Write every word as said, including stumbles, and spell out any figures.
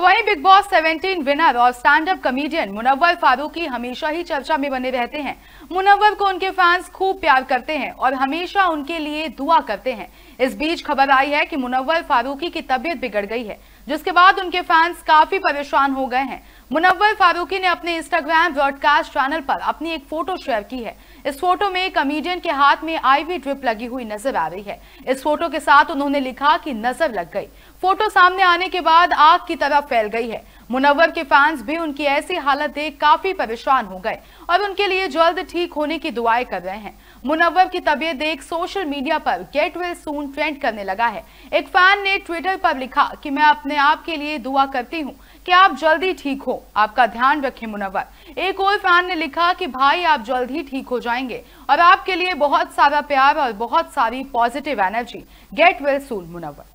वहीं Bigg Boss सत्रह winner और stand up comedian Munawar Faruqui हमेशा ही चर्चा में बने रहते हैं। मुनव्वर को उनके फैंस खूब प्यार करते हैं और हमेशा उनके लिए दुआ करते हैं। इस बीच खबर आई है कि मुनव्वर फारूकी की तबीयत बिगड़ गई है, जिसके बाद उनके फैंस काफी परेशान हो गए हैं। मुनव्वर फारूकी ने अपने इंस्टाग्राम ब्रॉडकास्ट चैनल पर अपनी एक फोटो शेयर की है। इस फोटो में कॉमेडियन के हाथ में आईवी ड्रिप लगी हुई नजर आ रही है। इस फोटो के साथ उन्होंने लिखा कि नजर लग गई। फोटो सामने आने के बाद आग की तरह फैल गई है। मुनव्वर के फैंस भी उनकी ऐसी हालत देख काफी परेशान हो गए और उनके लिए जल्द ठीक होने की दुआएं कर रहे हैं। मुनव्वर की तबीयत देख सोशल मीडिया पर गेट वेल सून ट्रेंड करने लगा है। एक फैन ने ट्विटर पर लिखा कि मैं अपने आप के लिए दुआ करती हूँ कि आप जल्दी ठीक हो, आपका ध्यान रखें मुनव्वर। एक और फैन ने लिखा कि भाई आप जल्द ही ठीक हो जाएंगे और आपके लिए बहुत सारा प्यार और बहुत सारी positive energy. Get well soon Munawwar.